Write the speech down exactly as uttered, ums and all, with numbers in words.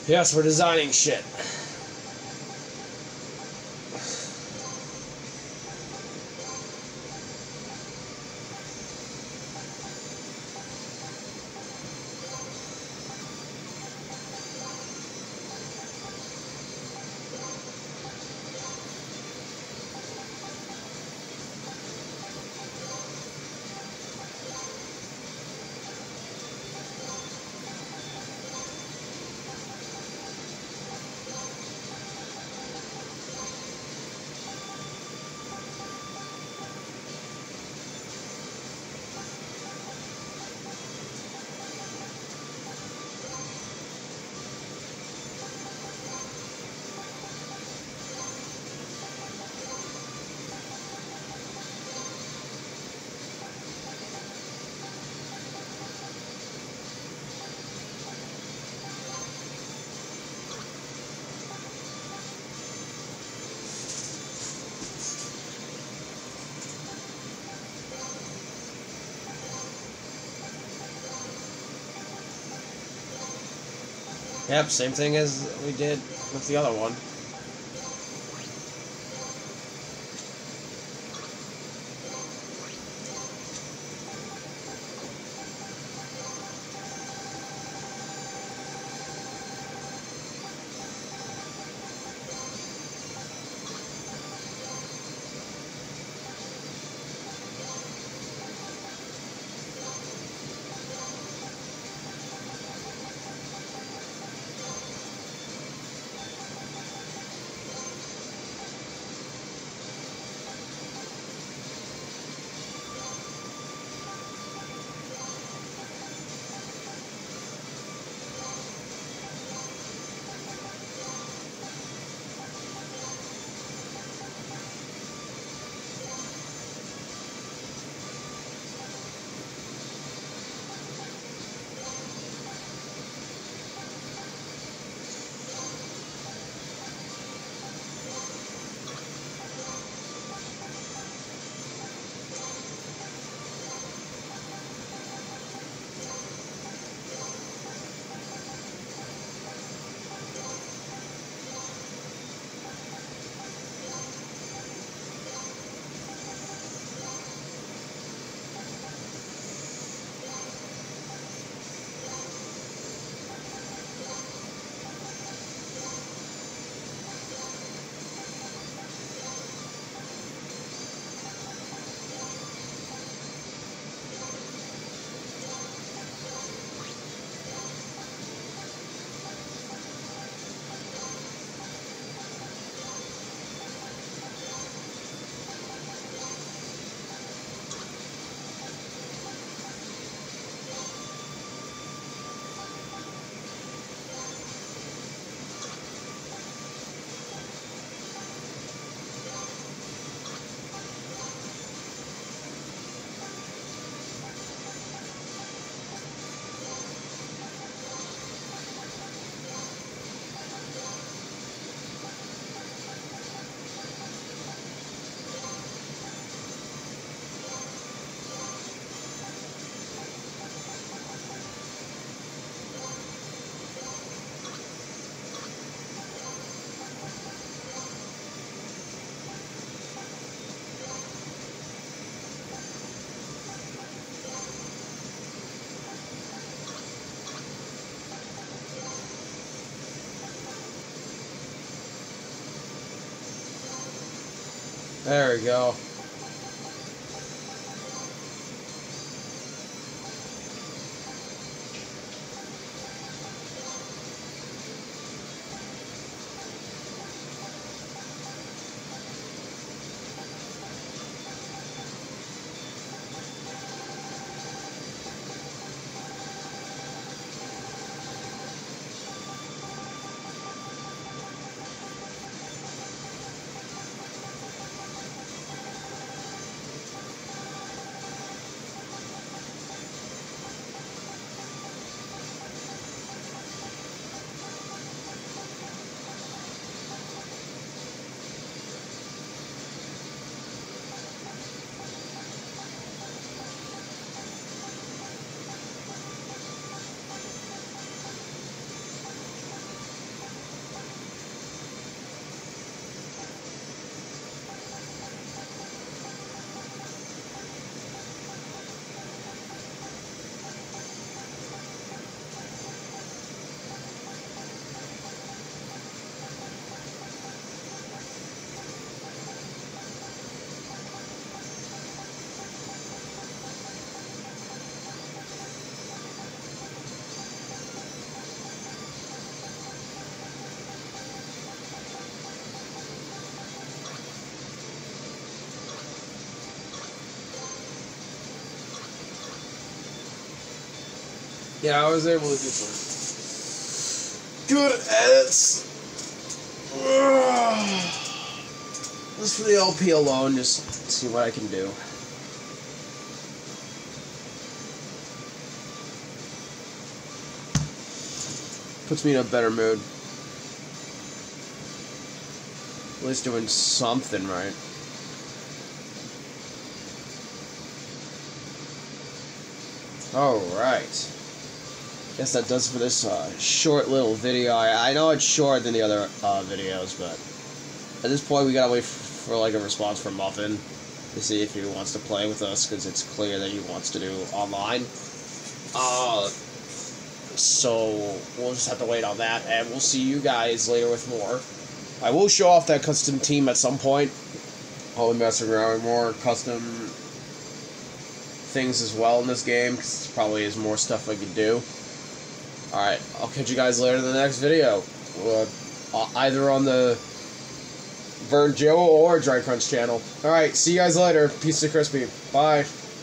Yes, we're designing shit. Yep, same thing as we did with the other one. There we go. Yeah, I was able to do some good edits. Just for the L P alone, just see what I can do. Puts me in a better mood. At least doing something right. Alright. Guess that does it for this uh, short little video. I, I know it's shorter than the other uh, videos, but at this point we gotta wait for, for like a response from Muffin to see if he wants to play with us, because it's clear that he wants to do online. Uh, so we'll just have to wait on that, and we'll see you guys later with more. I will show off that custom team at some point. I'll be messing around with more custom things as well in this game, because probably is more stuff I could do. Alright, I'll catch you guys later in the next video. Uh, either on the Vern Joe or Dry Crunch channel. Alright, see you guys later. Peace to Crispy. Bye.